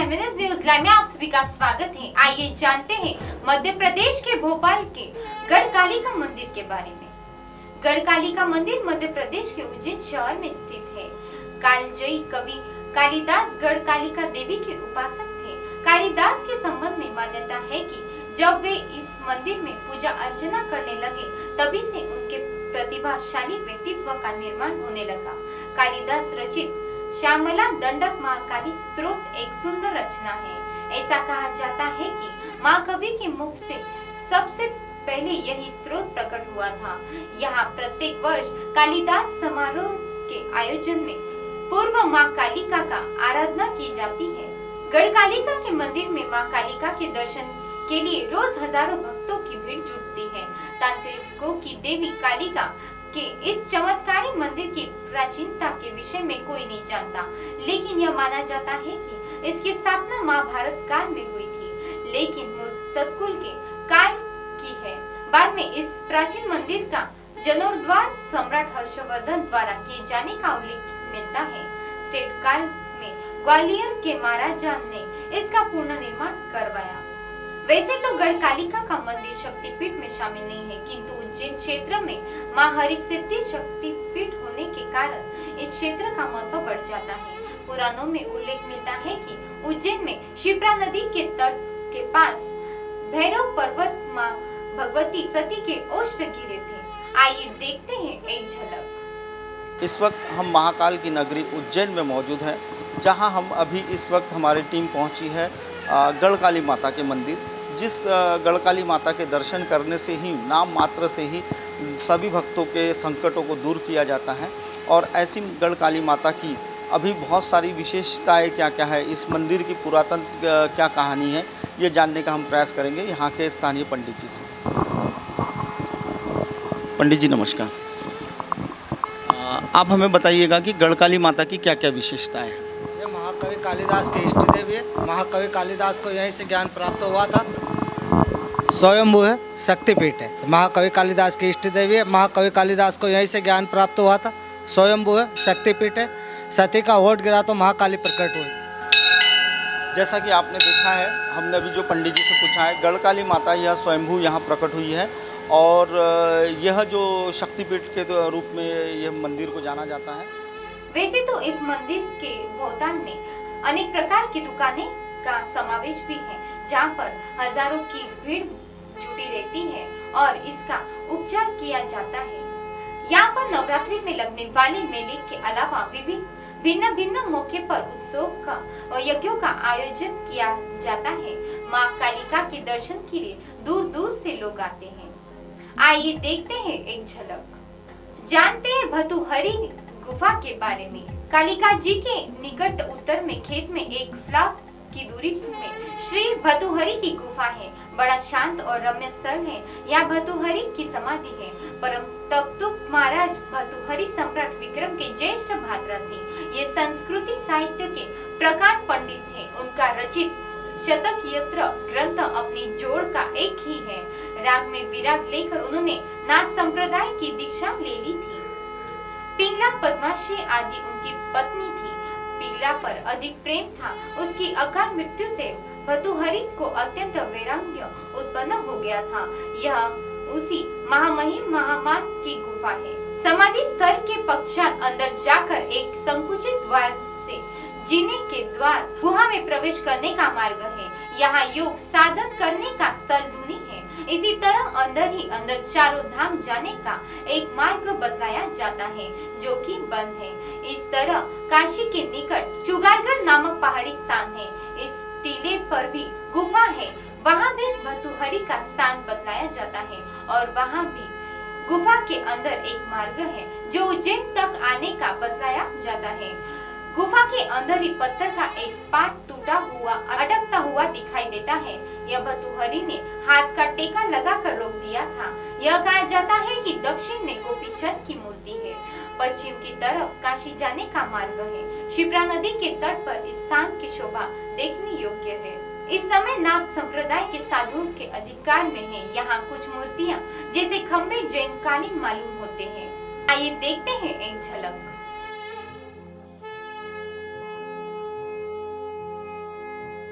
MNS news live में आप सभी का स्वागत है। आइए जानते हैं मध्य प्रदेश के भोपाल के गढ़कालिका मंदिर के बारे में। गढ़कालिका मंदिर मध्य प्रदेश के उज्जैन शहर में स्थित है। कालजयी कवि कालिदास गढ़कालिका देवी के उपासक थे। कालिदास के संबंध में मान्यता है कि जब वे इस मंदिर में पूजा अर्चना करने लगे तभी से उनके प्रतिभाशाली व्यक्तित्व का निर्माण होने लगा। कालिदास रचित श्यामला दंडक महाकाली स्तोत्र एक सुंदर रचना है। ऐसा कहा जाता है कि महाकवि के मुख से सबसे पहले यही स्तोत्र प्रकट हुआ था। यहाँ प्रत्येक वर्ष कालिदास समारोह के आयोजन में पूर्व माँ कालिका का आराधना की जाती है। गढ़कालिका के मंदिर में माँ कालिका के दर्शन के लिए रोज हजारों भक्तों की भीड़ जुटती है। तांत्रिकों की देवी कालिका के इस चमत्कारी मंदिर की प्राचीनता के विषय में कोई नहीं जानता, लेकिन यह माना जाता है कि इसकी स्थापना महाभारत काल में हुई थी, लेकिन मूर्त सतकुल के काल की है। बाद में इस प्राचीन मंदिर का जीर्णोद्धार सम्राट हर्षवर्धन द्वारा किए जाने का उल्लेख मिलता है। स्टेट काल में ग्वालियर के महाराजा ने इसका पुनः निर्माण करवाया। वैसे तो गढ़कालिका का मंदिर शक्तिपीठ में शामिल नहीं है, किंतु उज्जैन क्षेत्र में मां हरिसिद्धि शक्तिपीठ होने के कारण इस क्षेत्र का महत्व बढ़ जाता है। पुराणों में उल्लेख मिलता है कि उज्जैन में शिप्रा नदी के तट के पास भैरव पर्वत मां भगवती सती के ओष्ठ गिरे थे। आइए देखते हैं एक झलक। इस वक्त हम महाकाल की नगरी उज्जैन में मौजूद हैं, जहां हम अभी इस वक्त हमारी टीम पहुंची है गढ़काली माता के मंदिर। जिस गढ़काली माता के दर्शन करने से ही, नाम मात्र से ही सभी भक्तों के संकटों को दूर किया जाता है। और ऐसी गढ़काली माता की अभी बहुत सारी विशेषताएं क्या क्या है, इस मंदिर की पुरातन क्या कहानी है, ये जानने का हम प्रयास करेंगे यहाँ के स्थानीय पंडित जी से। पंडित जी नमस्कार। आप हमें बताइएगा कि गढ़काली माता की क्या क्या विशेषता है। ये महाकवि कालिदास के इष्ट देवी है। महाकवि कालिदास को यहीं से ज्ञान प्राप्त हुआ था। स्वयंभू है, शक्तिपीठ है। महाकवि कालिदास की इष्ट देवी है। महाकवि कालिदास को यहीं से ज्ञान प्राप्त हुआ था। स्वयंभू है, शक्तिपीठ है। सती का होठ गिरा तो महाकाली प्रकट हुई। जैसा कि आपने देखा है, हमने अभी जो पंडित जी से पूछा है, गढ़काली माता यह स्वयंभू यहाँ प्रकट हुई है और यह जो शक्तिपीठ के रूप में यह मंदिर को जाना जाता है। वैसे तो इस मंदिर के भौताल में अनेक प्रकार की दुकानें का समावेश भी है, जहाँ पर हजारों की भीड़ जुटी रहती है और इसका उपचार किया जाता है। यहाँ पर नवरात्रि में लगने वाले मेले के अलावा भिन्न भिन्न मौके पर उत्सव का और यज्ञों का आयोजन किया जाता है। माँ कालिका के दर्शन के लिए दूर दूर से लोग आते हैं। आइए देखते हैं एक झलक। जानते हैं भतुहरी गुफा के बारे में। कालिका जी के निकट उत्तर में खेत में एक फ्लाक की दूरी में श्री भतुहरी की गुफा है। बड़ा शांत और रम्य स्थल है। यहाँ भतुहरी की समाधि है। परम तप्तुप महाराज भतुहरी सम्राट विक्रम के ज्येष्ठ भ्राता थे। ये संस्कृति साहित्य के प्रकांड पंडित थे। उनका रचित शतक यंत्र ग्रंथ अपनी जोड़ का एक ही है। राग में विराग लेकर उन्होंने नाथ संप्रदाय की दीक्षा ले ली थी। पिंगला पद्माश्री आदि उनकी पत्नी थी। पिंगला पर अधिक प्रेम था। उसकी अकाल मृत्यु से भतुहरी को अत्यंत वैराग्य उत्पन्न हो गया था। यह उसी महामहिम महामान की गुफा है। समाधि स्थल के पश्चात अंदर जाकर एक संकुचित द्वार से जीने के द्वार गुहा में प्रवेश करने का मार्ग है। यहाँ योग साधन करने का स्थल धुनी है। इसी तरह अंदर ही अंदर चारों धाम जाने का एक मार्ग बतलाया जाता है, जो कि बंद है। इस तरह काशी के निकट चुगारगढ़ नामक पहाड़ी स्थान है। इस टीले पर भी गुफा है। वहाँ भी भतुहरी का स्थान बतलाया जाता है और वहाँ भी गुफा के अंदर एक मार्ग है जो उज्जैन तक आने का बतलाया जाता है। गुफा के अंदर ही पत्थर का एक पार्ट टूटा हुआ अटकता हुआ दिखाई देता है। यह भतुहरी ने हाथ का टेका लगाकर रोक दिया था। यह कहा जाता है कि दक्षिण में गोपीचंद की मूर्ति है। पश्चिम की तरफ काशी जाने का मार्ग है। शिप्रा नदी के तट पर इस स्थान की शोभा देखने योग्य है। इस समय नाथ संप्रदाय के साधुओं के अधिकार में है। यहाँ कुछ मूर्तियाँ जैसे खम्बे जैन कालीन मालूम होते हैं। आइए देखते हैं एक झलक।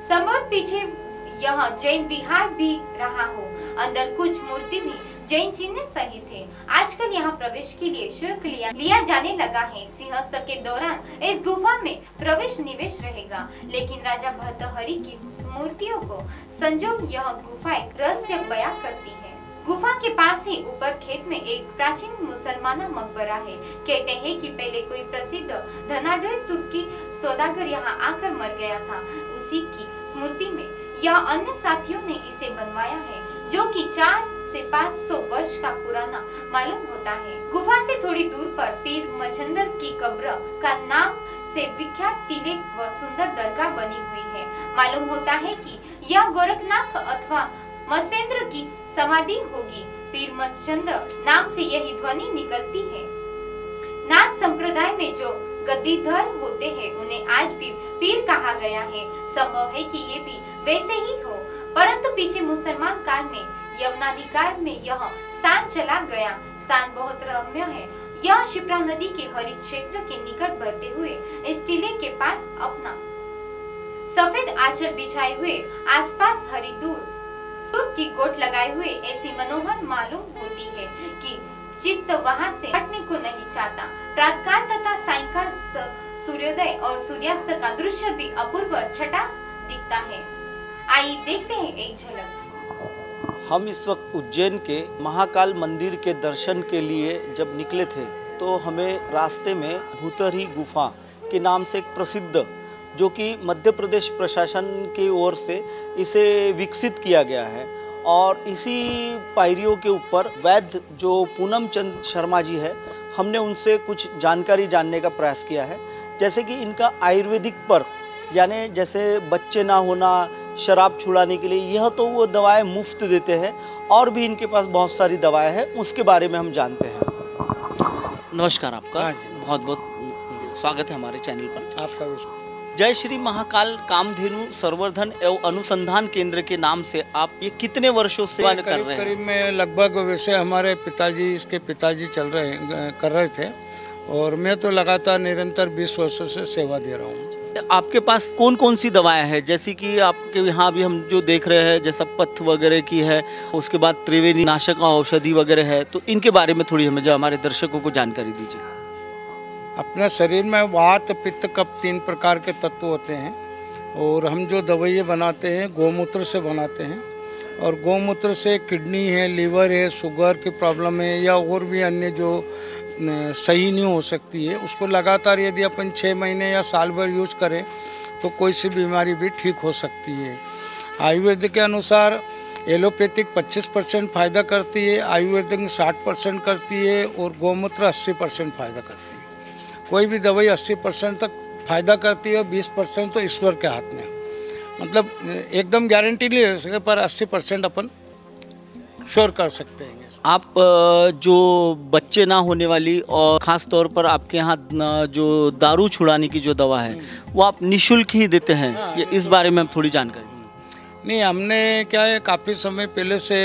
संभव पीछे यह जैन विहार भी रहा हो। अंदर कुछ मूर्ति भी जैन चिन्ह सही थे। आजकल यहाँ प्रवेश के लिए शुल्क लिया जाने लगा है। सिंहस्थ के दौरान इस गुफा में प्रवेश निवेश रहेगा, लेकिन राजा भर्तृहरि की मूर्तियों को संजो यह गुफा एक रहस्य बयां करती है। गुफा के पास ही ऊपर खेत में एक प्राचीन मुसलमान मकबरा है। कहते हैं कि पहले कोई प्रसिद्ध धनाढ्य तुर्की सौदागर यहाँ आकर मर गया था। उसी की स्मृति में यह अन्य साथियों ने इसे बनवाया है, जो कि 4 से 500 वर्ष का पुराना मालूम होता है। गुफा से थोड़ी दूर पर पीर मचंदर की कब्र का नाम से विख्यात टीले व सुंदर दरगाह बनी हुई है। मालूम होता है कि यह गोरखनाथ अथवा मत्स्येंद्र की समाधि होगी। पीर मचंदर नाम से यही ध्वनि निकलती है। नाथ संप्रदाय में जो गद्दीधर होते हैं उन्हें आज भी पीर कहा गया है। संभव है कि ये भी वैसे ही हो, परंतु पीछे मुसलमान काल में यवनाधिकार में यह स्थान चला गया। स्थान बहुत रम्य है। यह शिप्रा नदी के हरित क्षेत्र के निकट बहते हुए इस टीले के पास अपना सफेद आंचल बिछाए हुए आसपास हरी दूर की गोट लगाए हुए ऐसी मनोहर मालूम होती है कि चित्त वहां से हटने को नहीं चाहता। प्रातःकाल तथा सायंकाल सूर्योदय और सूर्यास्त का दृश्य भी अपूर्व छटा दिखता है। आइए देखते हैं एक झलक। हम इस वक्त उज्जैन के महाकाल मंदिर के दर्शन के लिए जब निकले थे तो हमें रास्ते में भूतरही गुफा के नाम से एक प्रसिद्ध, जो कि मध्य प्रदेश प्रशासन की ओर से इसे विकसित किया गया है, और इसी पायरियों के ऊपर वैद्य जो पूनम चंद शर्मा जी है, हमने उनसे कुछ जानकारी जानने का प्रयास किया है। जैसे कि इनका आयुर्वेदिक पर, यानी जैसे बच्चे ना होना, शराब छुड़ाने के लिए, यह तो वो दवाएं मुफ्त देते हैं, और भी इनके पास बहुत सारी दवाएं हैं, उसके बारे में हम जानते हैं। नमस्कार, आपका बहुत बहुत स्वागत है हमारे चैनल पर। आपका भी जय श्री महाकाल कामधेनु संवर्धन एवं अनुसंधान केंद्र के नाम से आप ये कितने वर्षों से कर रहे हैं? करीब में लगभग वैसे हमारे पिताजी, इसके पिताजी कर रहे थे, और मैं तो लगातार निरंतर 20 वर्षों से सेवा दे रहा हूँ। आपके पास कौन कौन सी दवाएं हैं? जैसे कि आपके यहाँ भी हम जो देख रहे हैं, जैसा पथ वगैरह की है, उसके बाद त्रिवेणी नाशक औषधि वगैरह है, तो इनके बारे में थोड़ी हमें, जो हमारे दर्शकों को जानकारी दीजिए। अपने शरीर में वात, पित्त, कफ 3 प्रकार के तत्व होते हैं, और हम जो दवाइयाँ बनाते हैं गौमूत्र से बनाते हैं, और गौमूत्र से किडनी है, लीवर है, शुगर की प्रॉब्लम है, या और भी अन्य जो सही नहीं हो सकती है, उसको लगातार यदि अपन 6 महीने या साल भर यूज करें तो कोई सी बीमारी भी ठीक हो सकती है। आयुर्वेद के अनुसार एलोपैथिक 25% फ़ायदा करती है, आयुर्वेदिक 60% करती है, और गौमूत्र 80% फ़ायदा करती है। कोई भी दवाई 80% तक फ़ायदा करती है, 20% तो ईश्वर के हाथ में, मतलब एकदम गारंटी नहीं रह सकते, पर 80% अपन श्योर कर सकते हैं। आप जो बच्चे ना होने वाली, और ख़ास तौर पर आपके यहाँ जो दारू छुड़ाने की जो दवा है, वो आप निःशुल्क ही देते हैं? ये इस बारे में हम थोड़ी जानकारी। नहीं, हमने क्या है, काफ़ी समय पहले से,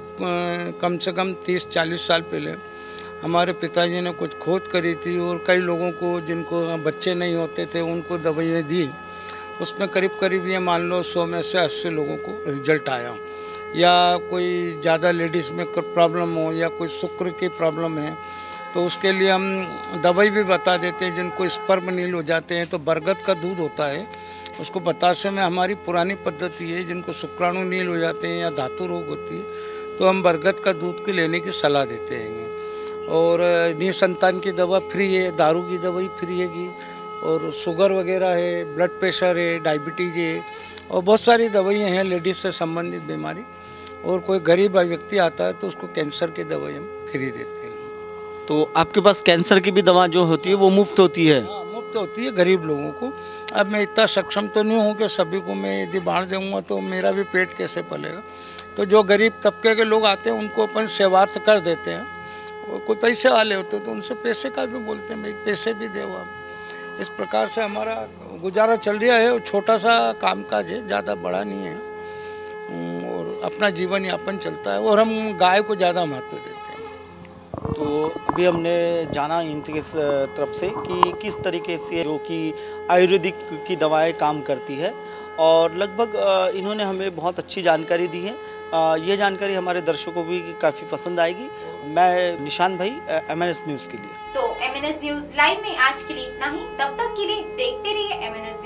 कम से कम 30-40 साल पहले हमारे पिताजी ने कुछ खोज करी थी, और कई लोगों को जिनको बच्चे नहीं होते थे उनको दवाइयाँ दी। उसमें करीब करीब ये मान लो 100 में से 80 लोगों को रिजल्ट आया। या कोई ज़्यादा लेडीज़ में प्रॉब्लम हो, या कोई शुक्र की प्रॉब्लम है, तो उसके लिए हम दवाई भी बता देते हैं। जिनको स्पर्म नील हो जाते हैं तो बरगद का दूध होता है, उसको बतासे में हमारी पुरानी पद्धति है। जिनको शुक्राणु नील हो जाते हैं या धातु रोग होती है, तो हम बरगद का दूध के लेने की सलाह देते हैं। और निसंतान की दवा फ्री है, दारू की दवाई फ्री है, और शुगर वगैरह है, ब्लड प्रेशर है, डायबिटीज़ है, और बहुत सारी दवाइयाँ हैं लेडीज़ से संबंधित बीमारी। और कोई गरीब व्यक्ति आता है तो उसको कैंसर की दवाई हम फ्री देते हैं। तो आपके पास कैंसर की भी दवा जो होती है वो मुफ्त होती है? हाँ, मुफ्त होती है गरीब लोगों को। अब मैं इतना सक्षम तो नहीं हूँ कि सभी को मैं यदि बांट दूँगा तो मेरा भी पेट कैसे पलेगा। तो जो गरीब तबके के लोग आते हैं उनको अपन सेवार्थ कर देते हैं। और कोई पैसे वाले होते तो उनसे पैसे का भी बोलते हैं, भाई पैसे भी दे आप। इस प्रकार से हमारा गुजारा चल रहा है। छोटा सा कामकाज है, ज़्यादा बड़ा नहीं है, और अपना जीवन यापन चलता है। और हम गाय को ज़्यादा महत्व देते हैं। तो अभी हमने जाना इनकी तरफ से कि किस तरीके से जो कि आयुर्वेदिक की दवाएं काम करती है, और लगभग इन्होंने हमें बहुत अच्छी जानकारी दी है। ये जानकारी हमारे दर्शकों को भी काफ़ी पसंद आएगी। मैं निशान भाई, MNS न्यूज़ के लिए। तो MNS न्यूज़ लाइव में आज के लिए इतना ही। तब तक के लिए देखते रहिए MNS